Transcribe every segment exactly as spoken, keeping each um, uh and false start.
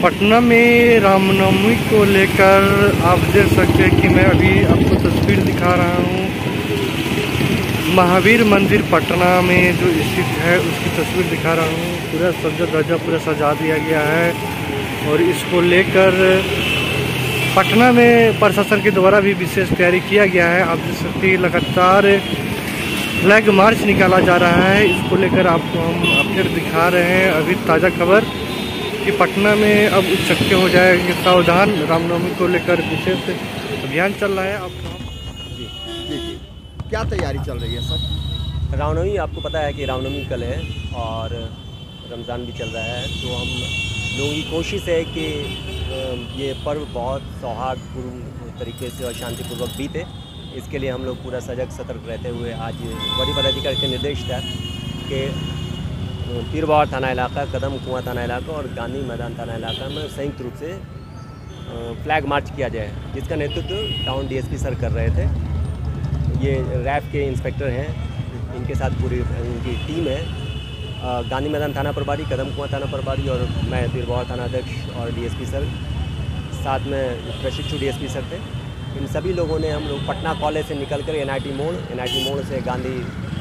पटना में रामनवमी को लेकर आप देख सकते हैं कि मैं अभी आपको तस्वीर दिखा रहा हूँ। महावीर मंदिर पटना में जो स्थित है उसकी तस्वीर दिखा रहा हूँ। पूरा सजा धजा पूरा सजा दिया गया है और इसको लेकर पटना में प्रशासन के द्वारा भी विशेष तैयारी किया गया है। आप देख सकते हैं लगातार फ्लैग मार्च निकाला जा रहा है। इसको लेकर आपको हम फिर दिखा रहे हैं अभी ताज़ा खबर कि पटना में अब उच्चक्के हो जाएंगे सावधान। रामनवमी को लेकर विशेष अभियान चल रहा है। आपको जी जी जी क्या तैयारी चल रही है सर? रामनवमी आपको पता है कि रामनवमी कल है और रमज़ान भी चल रहा है, तो हम लोगों की कोशिश है कि ये पर्व बहुत सौहार्दपूर्ण तरीके से और शांतिपूर्वक बीते। इसके लिए हम लोग पूरा सजग सतर्क रहते हुए आज वरीय पदाधिकारी के निर्देश था कि पीरबहार थाना इलाका, कदम कुआं थाना इलाका और गांधी मैदान थाना इलाका में संयुक्त रूप से फ्लैग मार्च किया जाए, जिसका नेतृत्व टाउन डीएसपी सर कर रहे थे। ये रैफ के इंस्पेक्टर हैं, इनके साथ पूरी इनकी टीम है। गांधी मैदान थाना प्रभारी, कदम कुआं थाना प्रभारी और मैं पीरबहार थाना अध्यक्ष और डीएसपी सर, साथ में प्रशिक्षु डीएसपी सर थे। इन सभी लोगों ने हम लोग पटना कॉलेज से निकल कर एनआईटी मोड़, एनआईटी मोड़ से गांधी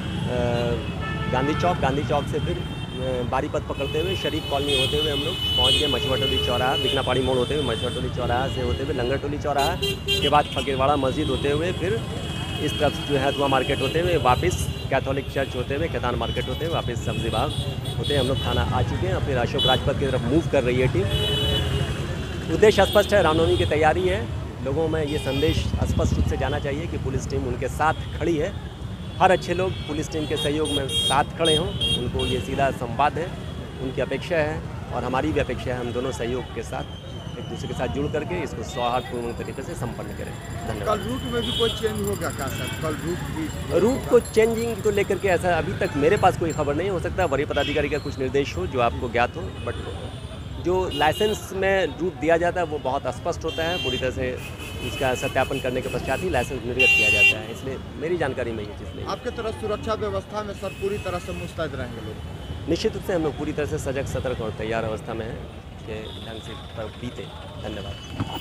गांधी चौक, गांधी चौक से फिर बारीपत पकड़ते हुए शरीफ कॉलोनी होते हुए हम लोग पहुंच गए मछुआटोली चौराहा, बिकनापाड़ी मोड़ होते हुए मछुआटोली चौराहा से होते हुए लंगरटोली चौराहा के बाद फकीरवाड़ा मस्जिद होते हुए फिर इस तरफ जो है धुआं मार्केट होते हुए वापस कैथोलिक चर्च होते हुए खेतान मार्केट होते हुए वापस सब्जी बाग होते हम लोग थाना आ चुके हैं और फिर अशोक राजपथ की तरफ मूव कर रही है टीम। उद्देश्य स्पष्ट है, रामनवमी की तैयारी है। लोगों में ये संदेश स्पष्ट रूप से जाना चाहिए कि पुलिस टीम उनके साथ खड़ी है। हर अच्छे लोग पुलिस टीम के सहयोग में साथ खड़े हों, उनको ये सीधा संवाद है, उनकी अपेक्षा है और हमारी भी अपेक्षा है। हम दोनों सहयोग के साथ एक दूसरे के साथ जुड़ करके इसको सौहार्दपूर्ण तरीके से संपन्न करें। धन्यवाद। कल रूट में भी कोई चेंज होगा क्या सर? कल रूट भी रूट को चेंजिंग को लेकर के ऐसा अभी तक मेरे पास कोई खबर नहीं। हो सकता है वरीय पदाधिकारी का कुछ निर्देश हो जो आपको ज्ञात हो, बट जो लाइसेंस में रूट दिया जाता है वो बहुत स्पष्ट होता है। पूरी तरह से उसका सत्यापन करने के पश्चात ही लाइसेंस निर्गत किया जाता है, इसलिए मेरी जानकारी में ये चीज़ नहीं। आपके तरफ सुरक्षा व्यवस्था में सर पूरी तरह से मुस्तैद रहेंगे लोग? निश्चित रूप से हम लोग पूरी तरह से सजग सतर्क और तैयार अवस्था में हैं कि ढंग से पर्व बीते। धन्यवाद।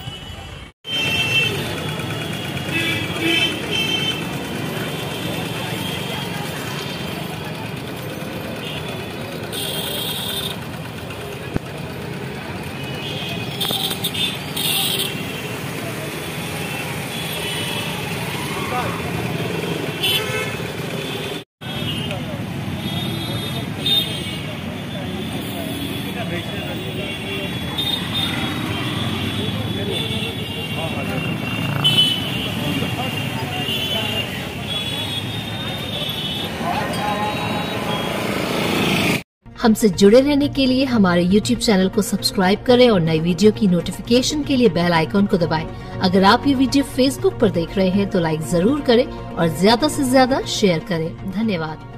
हमसे जुड़े रहने के लिए हमारे यूट्यूब चैनल को सब्सक्राइब करें और नई वीडियो की नोटिफिकेशन के लिए बेल आइकॉन को दबाएं। अगर आप ये वीडियो फेसबुक पर देख रहे हैं तो लाइक जरूर करें और ज्यादा से ज्यादा शेयर करें। धन्यवाद।